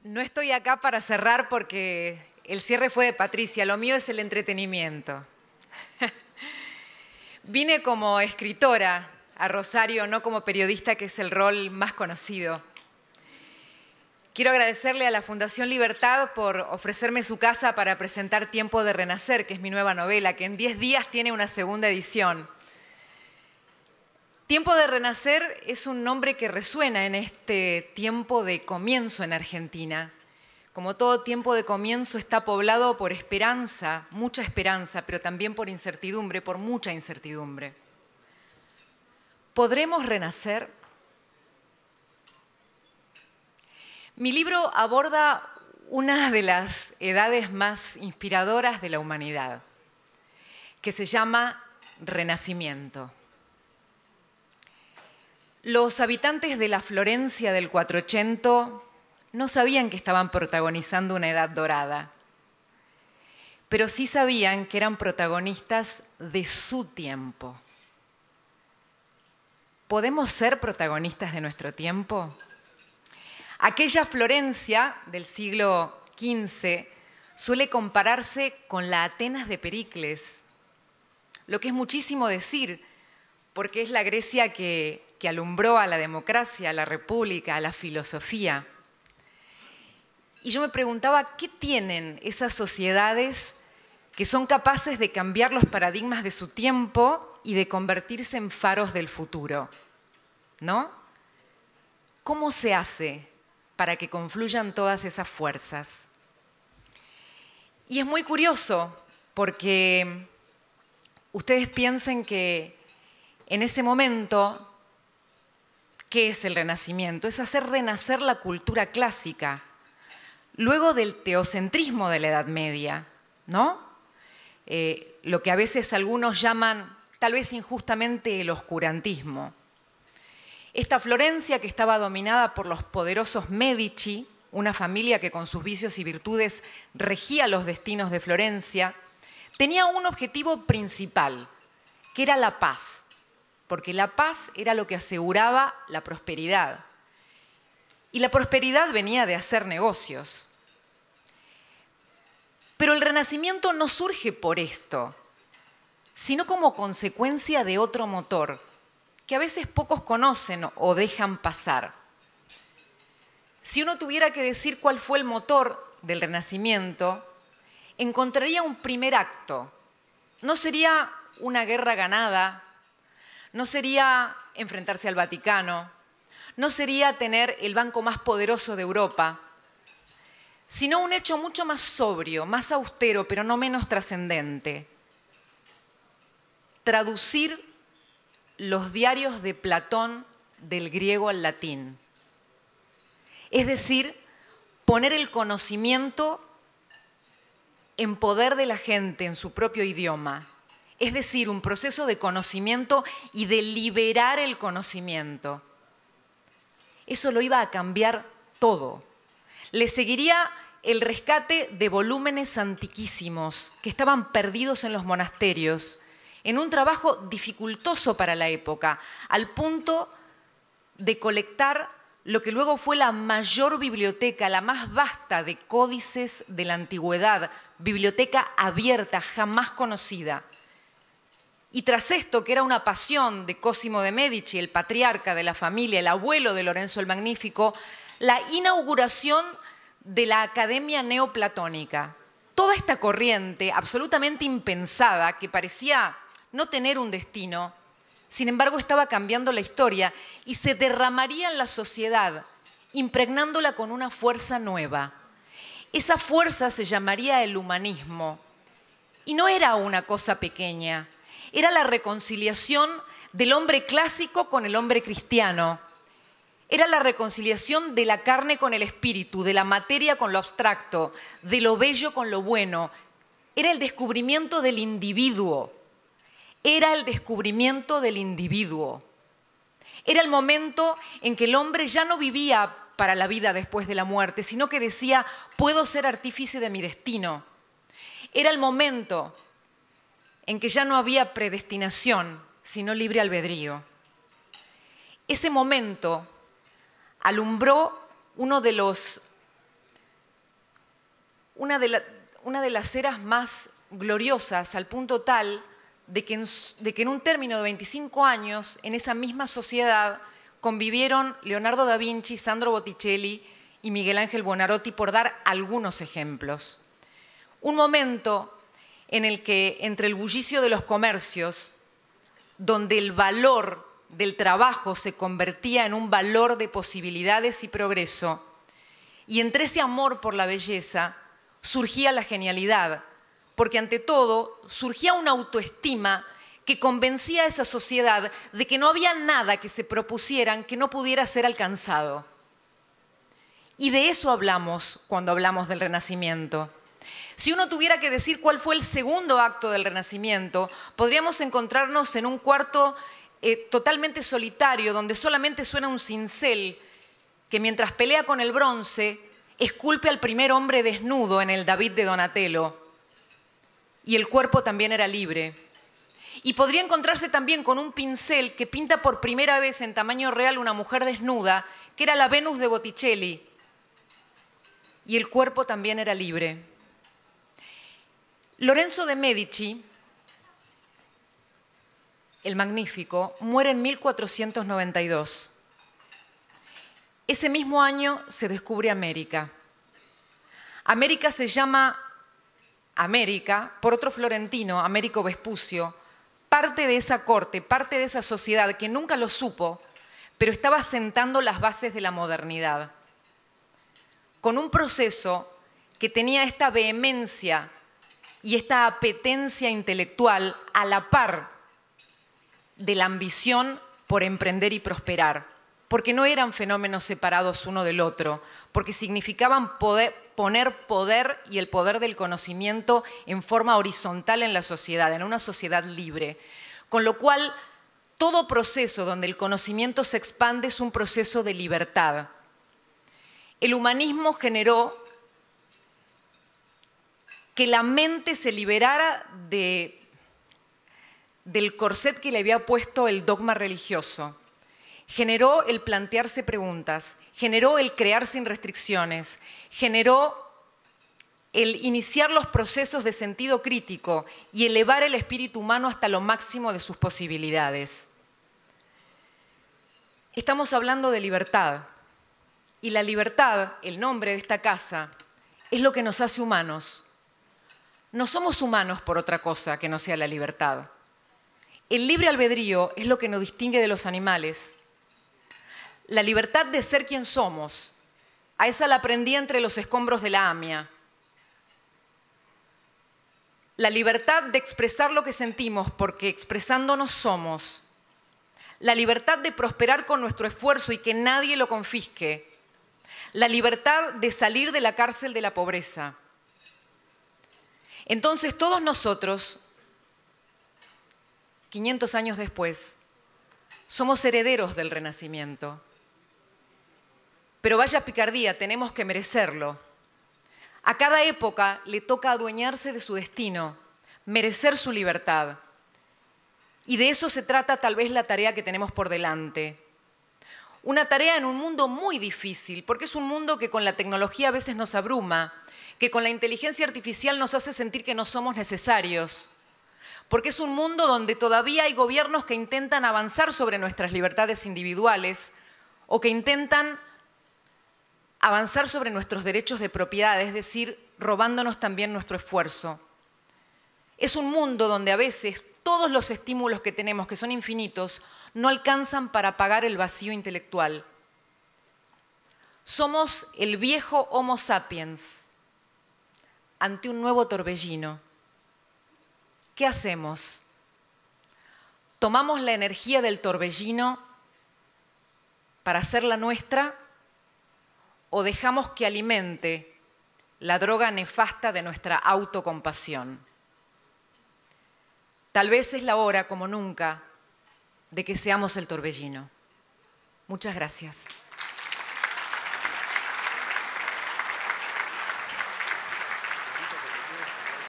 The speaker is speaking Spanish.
No estoy acá para cerrar porque el cierre fue de Patricia, lo mío es el entretenimiento. Vine como escritora a Rosario, no como periodista, que es el rol más conocido. Quiero agradecerle a la Fundación Libertad por ofrecerme su casa para presentar Tiempo de Renacer, que es mi nueva novela, que en 10 días tiene una segunda edición. Tiempo de Renacer es un nombre que resuena en este tiempo de comienzo en Argentina. Como todo tiempo de comienzo está poblado por esperanza, mucha esperanza, pero también por incertidumbre, por mucha incertidumbre. ¿Podremos renacer? Mi libro aborda una de las edades más inspiradoras de la humanidad, que se llama Renacimiento. Los habitantes de la Florencia del 480 no sabían que estaban protagonizando una edad dorada, pero sí sabían que eran protagonistas de su tiempo. ¿Podemos ser protagonistas de nuestro tiempo? Aquella Florencia del siglo XV suele compararse con la Atenas de Pericles, lo que es muchísimo decir, porque es la Grecia que alumbró a la democracia, a la república, a la filosofía. Y yo me preguntaba, ¿qué tienen esas sociedades que son capaces de cambiar los paradigmas de su tiempo y de convertirse en faros del futuro? ¿No? ¿Cómo se hace para que confluyan todas esas fuerzas? Y es muy curioso porque ustedes piensen que en ese momento, ¿qué es el Renacimiento? Es hacer renacer la cultura clásica, luego del teocentrismo de la Edad Media, ¿no? Lo que a veces algunos llaman, tal vez injustamente, el oscurantismo. Esta Florencia, que estaba dominada por los poderosos Medici, una familia que con sus vicios y virtudes regía los destinos de Florencia, tenía un objetivo principal, que era la paz, porque la paz era lo que aseguraba la prosperidad. Y la prosperidad venía de hacer negocios. Pero el Renacimiento no surge por esto, sino como consecuencia de otro motor, que a veces pocos conocen o dejan pasar. Si uno tuviera que decir cuál fue el motor del Renacimiento, encontraría un primer acto. No sería una guerra ganada, no sería enfrentarse al Vaticano, no sería tener el banco más poderoso de Europa, sino un hecho mucho más sobrio, más austero, pero no menos trascendente. Traducir los diarios de Platón del griego al latín. Es decir, poner el conocimiento en poder de la gente en su propio idioma. Es decir, un proceso de conocimiento y de liberar el conocimiento. Eso lo iba a cambiar todo. Le seguiría el rescate de volúmenes antiquísimos que estaban perdidos en los monasterios, en un trabajo dificultoso para la época, al punto de colectar lo que luego fue la mayor biblioteca, la más vasta de códices de la antigüedad, biblioteca abierta, jamás conocida. Y tras esto, que era una pasión de Cosimo de Medici, el patriarca de la familia, el abuelo de Lorenzo el Magnífico, la inauguración de la Academia Neoplatónica. Toda esta corriente absolutamente impensada, que parecía no tener un destino, sin embargo estaba cambiando la historia y se derramaría en la sociedad, impregnándola con una fuerza nueva. Esa fuerza se llamaría el humanismo. Y no era una cosa pequeña, era la reconciliación del hombre clásico con el hombre cristiano. Era la reconciliación de la carne con el espíritu, de la materia con lo abstracto, de lo bello con lo bueno. Era el descubrimiento del individuo. Era el descubrimiento del individuo. Era el momento en que el hombre ya no vivía para la vida después de la muerte, sino que decía, puedo ser artífice de mi destino. Era el momento en que ya no había predestinación, sino libre albedrío. Ese momento alumbró uno de los una de las eras más gloriosas, al punto tal de que en un término de 25 años, en esa misma sociedad, convivieron Leonardo da Vinci, Sandro Botticelli y Miguel Ángel Buonarroti, por dar algunos ejemplos. Un momento en el que, entre el bullicio de los comercios, donde el valor del trabajo se convertía en un valor de posibilidades y progreso, y entre ese amor por la belleza surgía la genialidad, porque ante todo surgía una autoestima que convencía a esa sociedad de que no había nada que se propusieran que no pudiera ser alcanzado. Y de eso hablamos cuando hablamos del Renacimiento. Si uno tuviera que decir cuál fue el segundo acto del Renacimiento, podríamos encontrarnos en un cuarto totalmente solitario, donde solamente suena un cincel que mientras pelea con el bronce, esculpe al primer hombre desnudo en el David de Donatello. Y el cuerpo también era libre. Y podría encontrarse también con un pincel que pinta por primera vez en tamaño real una mujer desnuda, que era la Venus de Botticelli. Y el cuerpo también era libre. Lorenzo de Medici, el Magnífico, muere en 1492. Ese mismo año se descubre América. América se llama América por otro florentino, Américo Vespucio, parte de esa corte, parte de esa sociedad que nunca lo supo, pero estaba sentando las bases de la modernidad. Con un proceso que tenía esta vehemencia y esta apetencia intelectual a la par de la ambición por emprender y prosperar, porque no eran fenómenos separados uno del otro, porque significaban poner poder y el poder del conocimiento en forma horizontal en la sociedad, en una sociedad libre. Con lo cual, todo proceso donde el conocimiento se expande es un proceso de libertad. El humanismo generó que la mente se liberara del corset que le había puesto el dogma religioso. Generó el plantearse preguntas, generó el crear sin restricciones, generó el iniciar los procesos de sentido crítico y elevar el espíritu humano hasta lo máximo de sus posibilidades. Estamos hablando de libertad. Y la libertad, el nombre de esta casa, es lo que nos hace humanos. No somos humanos por otra cosa que no sea la libertad. El libre albedrío es lo que nos distingue de los animales. La libertad de ser quien somos, a esa la aprendí entre los escombros de la AMIA. La libertad de expresar lo que sentimos, porque expresándonos somos. La libertad de prosperar con nuestro esfuerzo y que nadie lo confisque. La libertad de salir de la cárcel de la pobreza. Entonces todos nosotros, 500 años después, somos herederos del Renacimiento. Pero vaya picardía, tenemos que merecerlo. A cada época le toca adueñarse de su destino, merecer su libertad. Y de eso se trata tal vez la tarea que tenemos por delante. Una tarea en un mundo muy difícil, porque es un mundo que con la tecnología a veces nos abruma, que con la inteligencia artificial nos hace sentir que no somos necesarios, porque es un mundo donde todavía hay gobiernos que intentan avanzar sobre nuestras libertades individuales o que intentan avanzar sobre nuestros derechos de propiedad, es decir, robándonos también nuestro esfuerzo. Es un mundo donde a veces todos los estímulos que tenemos, que son infinitos, no alcanzan para pagar el vacío intelectual. Somos el viejo Homo sapiens ante un nuevo torbellino. ¿Qué hacemos? ¿Tomamos la energía del torbellino para hacerla nuestra o dejamos que alimente la droga nefasta de nuestra autocompasión? Tal vez es la hora, como nunca, de que seamos el torbellino. Muchas gracias.